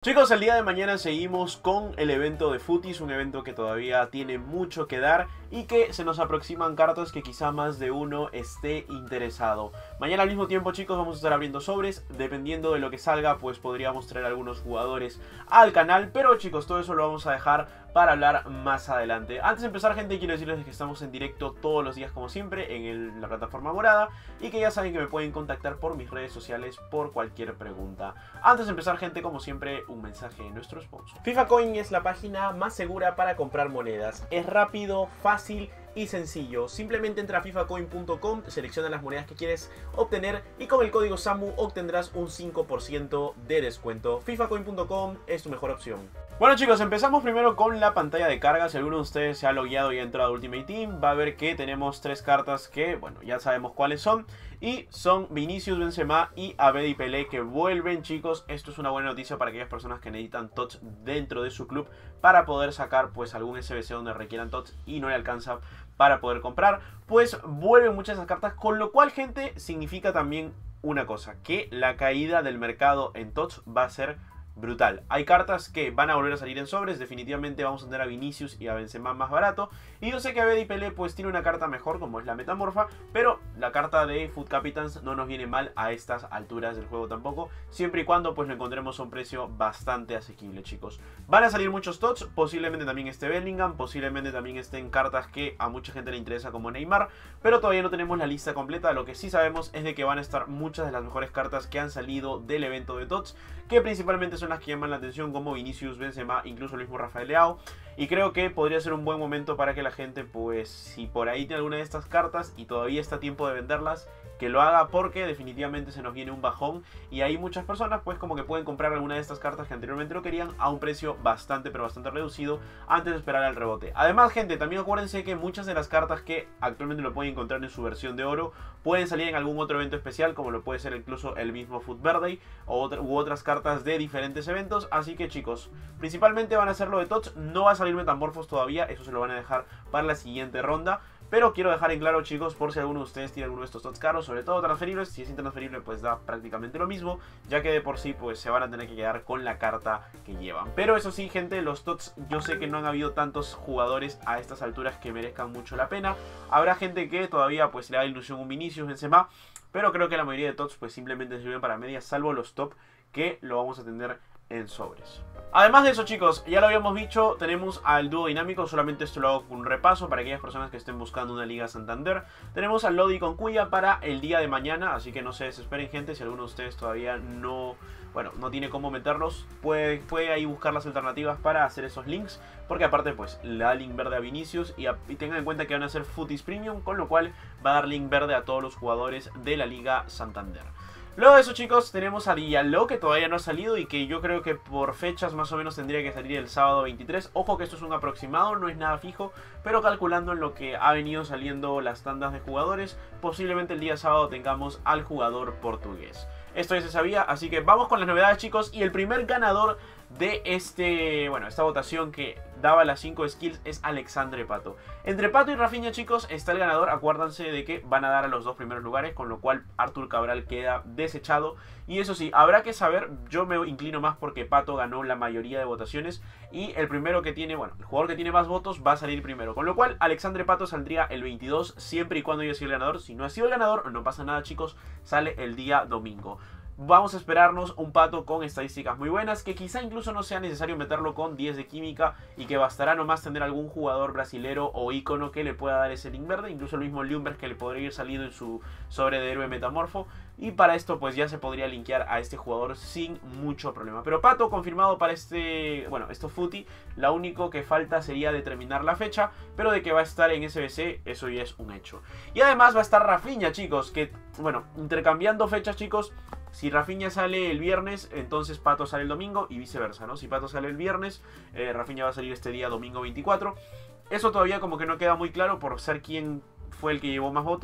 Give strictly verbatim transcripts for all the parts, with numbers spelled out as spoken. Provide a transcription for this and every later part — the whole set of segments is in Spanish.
Chicos, el día de mañana seguimos con el evento de Footies, un evento que todavía tiene mucho que dar y que se nos aproximan cartas que quizá más de uno esté interesado. Mañana al mismo tiempo, chicos, vamos a estar abriendo sobres. Dependiendo de lo que salga, pues podríamos traer algunos jugadores al canal. Pero chicos, todo eso lo vamos a dejar para hablar más adelante. Antes de empezar, gente, quiero decirles que estamos en directo todos los días como siempre en el, la plataforma morada. Y que ya saben que me pueden contactar por mis redes sociales por cualquier pregunta. Antes de empezar, gente, como siempre, un mensaje de nuestro sponsor. FIFA Coin es la página más segura para comprar monedas. Es rápido, fácil y sencillo. Simplemente entra a FIFA Coin punto com, selecciona las monedas que quieres obtener y con el código SAMU obtendrás un cinco por ciento de descuento. FIFA Coin punto com es tu mejor opción. Bueno, chicos, empezamos primero con la pantalla de carga. Si alguno de ustedes se ha logueado y ha entrado a Ultimate Team, va a ver que tenemos tres cartas que, bueno, ya sabemos cuáles son. Y son Vinicius, Benzema y Abed y Pelé que vuelven, chicos. Esto es una buena noticia para aquellas personas que necesitan T O T S dentro de su club para poder sacar pues algún S B C donde requieran T O T S y no le alcanza para poder comprar. Pues vuelven muchas de esas cartas, con lo cual, gente, significa también una cosa, que la caída del mercado en T O T S va a ser brutal. Hay cartas que van a volver a salir en sobres. Definitivamente vamos a tener a Vinicius y a Benzema más barato. Y yo sé que Abed y Pelé pues tiene una carta mejor, como es la Metamorfa, pero la carta de Foot Capitans no nos viene mal a estas alturas del juego tampoco, siempre y cuando pues lo encontremos a un precio bastante asequible, chicos. Van a salir muchos T O T S, posiblemente también esté Bellingham, posiblemente también estén cartas que a mucha gente le interesa como Neymar, pero todavía no tenemos la lista completa. Lo que sí sabemos es de que van a estar muchas de las mejores cartas que han salido del evento de T O T S, que principalmente son las que llaman la atención, como Vinicius, Benzema, incluso el mismo Rafael Leao. Y creo que podría ser un buen momento para que la gente, pues si por ahí tiene alguna de estas cartas y todavía está a tiempo de venderlas, que lo haga, porque definitivamente se nos viene un bajón y hay muchas personas pues como que pueden comprar alguna de estas cartas que anteriormente lo querían a un precio bastante pero bastante reducido antes de esperar al rebote. Además, gente, también acuérdense que muchas de las cartas que actualmente lo pueden encontrar en su versión de oro pueden salir en algún otro evento especial, como lo puede ser incluso el mismo Foot Verde o otra, u otras cartas de diferentes eventos. Así que, chicos, principalmente van a ser lo de T O T S, no va a salir Metamorfos todavía, eso se lo van a dejar para la siguiente ronda. Pero quiero dejar en claro, chicos, por si alguno de ustedes tiene alguno de estos T O T S caros, sobre todo transferibles. Si es intransferible, pues da prácticamente lo mismo, ya que de por sí pues se van a tener que quedar con la carta que llevan. Pero eso sí, gente, los T O T S, yo sé que no han habido tantos jugadores a estas alturas que merezcan mucho la pena. Habrá gente que todavía pues le da ilusión un Vinicius, Benzema, pero creo que la mayoría de T O T S pues simplemente sirven para medias, salvo los top, que lo vamos a tener en sobres. Además de eso, chicos, ya lo habíamos dicho, tenemos al dúo dinámico. Solamente esto lo hago con un repaso para aquellas personas que estén buscando una Liga Santander. Tenemos al Lodi con Cuya para el día de mañana, así que no se desesperen, gente. Si alguno de ustedes todavía no, bueno, no tiene cómo meterlos, puede, puede ahí buscar las alternativas para hacer esos links, porque aparte pues le da link verde a Vinicius y, a, y tengan en cuenta que van a ser Footies Premium, con lo cual va a dar link verde a todos los jugadores de la Liga Santander. Luego de eso, chicos, tenemos a Diallo, que todavía no ha salido y que yo creo que por fechas más o menos tendría que salir el sábado veintitrés. Ojo que esto es un aproximado, no es nada fijo, pero calculando en lo que ha venido saliendo las tandas de jugadores, posiblemente el día sábado tengamos al jugador portugués. Esto ya se sabía, así que vamos con las novedades, chicos. Y el primer ganador de este, bueno, esta votación que daba las cinco skills es Alexandre Pato. Entre Pato y Rafinha, chicos, está el ganador. Acuérdense de que van a dar a los dos primeros lugares, con lo cual Artur Cabral queda desechado. Y eso sí, habrá que saber, yo me inclino más porque Pato ganó la mayoría de votaciones y el primero que tiene, bueno, el jugador que tiene más votos va a salir primero. Con lo cual, Alexandre Pato saldría el veintidós, siempre y cuando haya sido el ganador. Si no ha sido el ganador, no pasa nada, chicos, sale el día domingo. Vamos a esperarnos un Pato con estadísticas muy buenas, que quizá incluso no sea necesario meterlo con diez de química y que bastará nomás tener algún jugador brasilero o ícono que le pueda dar ese link verde, incluso el mismo Ljungberg, que le podría ir salido en su sobre de héroe metamorfo, y para esto pues ya se podría linkear a este jugador sin mucho problema. Pero Pato confirmado para este, bueno, esto Footy. Lo único que falta sería determinar la fecha, pero de que va a estar en S B C, eso ya es un hecho. Y además va a estar Rafinha, chicos, que, bueno, intercambiando fechas, chicos. Si Rafinha sale el viernes, entonces Pato sale el domingo y viceversa, ¿no? Si Pato sale el viernes, eh, Rafinha va a salir este día domingo veinticuatro. Eso todavía como que no queda muy claro por ser quien fue el que llevó más votos.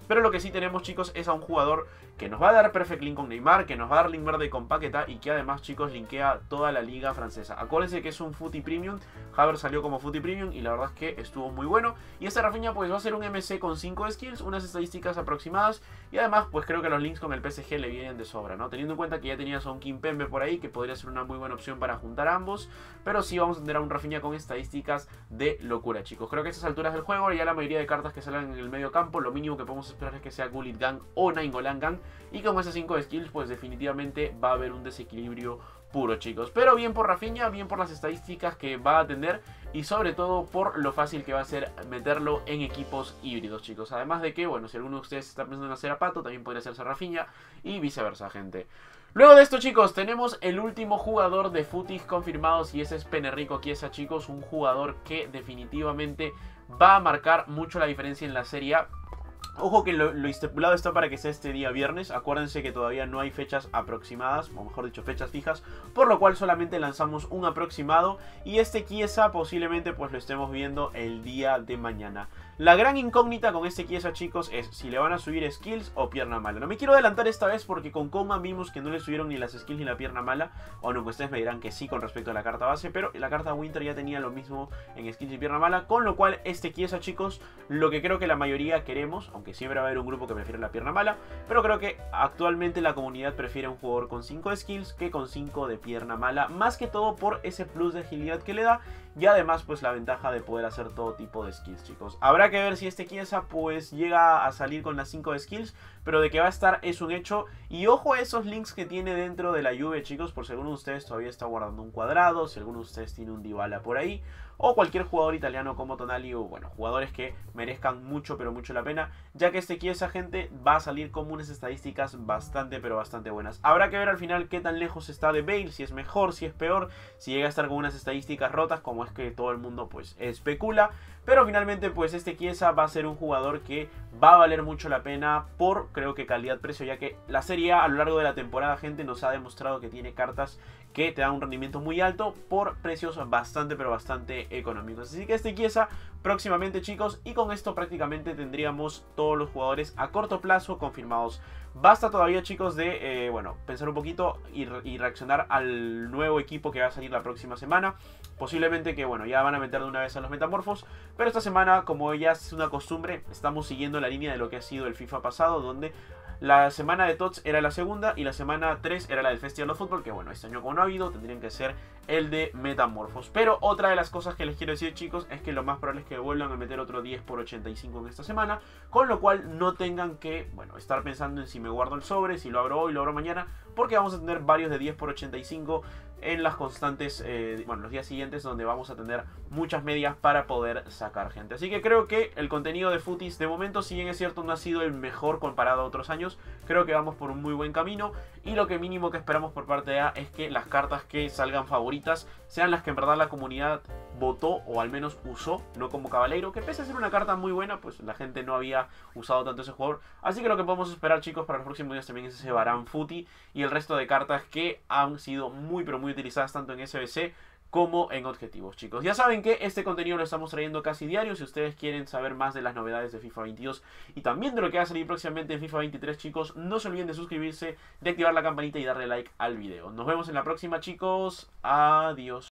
Pero lo que sí tenemos, chicos, es a un jugador que nos va a dar Perfect Link con Neymar, que nos va a dar link verde con Paquetá y que además, chicos, linkea toda la liga francesa. Acuérdense que es un Footy Premium, Havertz salió como Footy Premium y la verdad es que estuvo muy bueno. Y este Rafinha pues va a ser un M C con cinco skills, unas estadísticas aproximadas y además pues creo que los links con el P S G le vienen de sobra, ¿no? Teniendo en cuenta que ya tenías a un Kimpembe por ahí, que podría ser una muy buena opción para juntar a ambos, pero sí vamos a tener a un Rafinha con estadísticas de locura, chicos. Creo que a estas alturas del juego ya la mayoría de cartas que salgan en el medio campo, lo mínimo que podemos esperar es que sea Gullit Gang o Nainggolan Gang, y con esas cinco skills pues definitivamente va a haber un desequilibrio puro, chicos. Pero bien por Rafinha, bien por las estadísticas que va a tener y sobre todo por lo fácil que va a ser meterlo en equipos híbridos, chicos. Además de que, bueno, si alguno de ustedes está pensando en hacer a Pato, también podría hacerse Rafinha y viceversa, gente. Luego de esto, chicos, tenemos el último jugador de Footies confirmados y ese es Penerico Chiesa, chicos. Un jugador que definitivamente va a marcar mucho la diferencia en la Serie A. Ojo que lo, lo estipulado está para que sea este día viernes. Acuérdense que todavía no hay fechas aproximadas, o mejor dicho, fechas fijas, por lo cual solamente lanzamos un aproximado. Y este Chiesa posiblemente pues lo estemos viendo el día de mañana. La gran incógnita con este Chiesa, chicos, es si le van a subir skills o pierna mala. No me quiero adelantar esta vez porque con Coma vimos que no le subieron ni las skills ni la pierna mala. O no, pues ustedes me dirán que sí con respecto a la carta base, pero la carta Winter ya tenía lo mismo en skills y pierna mala. Con lo cual este Chiesa, chicos, lo que creo que la mayoría queremos, aunque siempre va a haber un grupo que prefiere la pierna mala, pero creo que actualmente la comunidad prefiere un jugador con cinco skills que con cinco de pierna mala. Más que todo por ese plus de agilidad que le da. Y además pues la ventaja de poder hacer todo tipo de skills, chicos. Habrá que ver si este Chiesa pues llega a salir con las cinco skills, pero de que va a estar es un hecho. Y ojo a esos links que tiene dentro de la Juve, chicos, por si alguno de ustedes todavía está guardando un Cuadrado, si alguno de ustedes tiene un Dybala por ahí, o cualquier jugador italiano como Tonali, o bueno, jugadores que merezcan mucho pero mucho la pena, ya que este Chiesa, gente, va a salir con unas estadísticas bastante pero bastante buenas. Habrá que ver al final qué tan lejos está de Bale, si es mejor, si es peor, si llega a estar con unas estadísticas rotas como es que todo el mundo pues especula. Pero finalmente pues este Chiesa va a ser un jugador que va a valer mucho la pena por, creo que calidad-precio, ya que la Serie A a lo largo de la temporada, gente, nos ha demostrado que tiene cartas que te dan un rendimiento muy alto por precios bastante pero bastante económicos. Así que este Chiesa próximamente, chicos, y con esto prácticamente tendríamos todos los jugadores a corto plazo confirmados. Basta todavía, chicos, de, eh, bueno, pensar un poquito y, re y reaccionar al nuevo equipo que va a salir la próxima semana. Posiblemente que, bueno, ya van a meter de una vez a los metamorfos, pero esta semana, como ya es una costumbre, estamos siguiendo la línea de lo que ha sido el FIFA pasado, donde la semana de T O T S era la segunda y la semana tres era la del Festival of Football, que bueno, este año como no ha habido, tendrían que ser el de Metamorfos. Pero otra de las cosas que les quiero decir, chicos, es que lo más probable es que vuelvan a meter otro diez por ochenta y cinco en esta semana, con lo cual no tengan que, bueno, estar pensando en si me guardo el sobre, si lo abro hoy, lo abro mañana, porque vamos a tener varios de diez por ochenta y cinco en las constantes, eh, bueno, los días siguientes, donde vamos a tener muchas medias para poder sacar, gente. Así que creo que el contenido de Footies de momento, si bien es cierto no ha sido el mejor comparado a otros años, creo que vamos por un muy buen camino, y lo que mínimo que esperamos por parte de A es que las cartas que salgan favoritas sean las que en verdad la comunidad votó o al menos usó, no como Caballero, que pese a ser una carta muy buena, pues la gente no había usado tanto ese jugador. Así que lo que podemos esperar, chicos, para los próximos días también es ese Varane Footy y el resto de cartas que han sido muy pero muy utilizadas tanto en S B C como en objetivos, chicos. Ya saben que este contenido lo estamos trayendo casi diario. Si ustedes quieren saber más de las novedades de FIFA veintidós y también de lo que va a salir próximamente en FIFA veintitrés, chicos, no se olviden de suscribirse, de activar la campanita y darle like al video. Nos vemos en la próxima, chicos. Adiós.